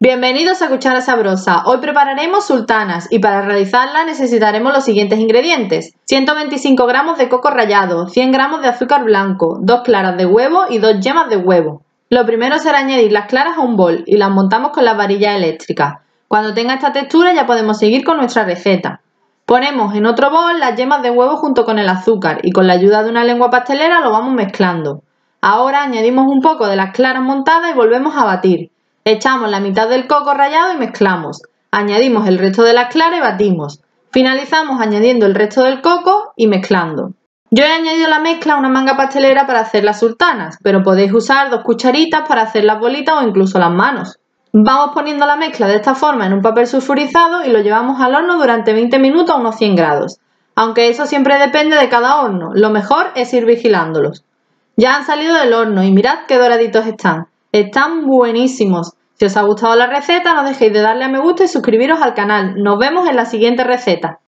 Bienvenidos a Cuchara Sabrosa. Hoy prepararemos sultanas y para realizarlas necesitaremos los siguientes ingredientes: 125 gramos de coco rallado, 100 gramos de azúcar blanco, 2 claras de huevo y 2 yemas de huevo. Lo primero será añadir las claras a un bol y las montamos con las varillas eléctricas. Cuando tenga esta textura ya podemos seguir con nuestra receta. Ponemos en otro bol las yemas de huevo junto con el azúcar y con la ayuda de una lengua pastelera lo vamos mezclando. Ahora añadimos un poco de las claras montadas y volvemos a batir. Echamos la mitad del coco rallado y mezclamos. Añadimos el resto de las claras y batimos. Finalizamos añadiendo el resto del coco y mezclando. Yo he añadido a la mezcla una manga pastelera para hacer las sultanas, pero podéis usar 2 cucharitas para hacer las bolitas o incluso las manos. Vamos poniendo la mezcla de esta forma en un papel sulfurizado y lo llevamos al horno durante 20 minutos a unos 100 grados. Aunque eso siempre depende de cada horno, lo mejor es ir vigilándolos. Ya han salido del horno y mirad qué doraditos están. Están buenísimos. Si os ha gustado la receta, no dejéis de darle a me gusta y suscribiros al canal. Nos vemos en la siguiente receta.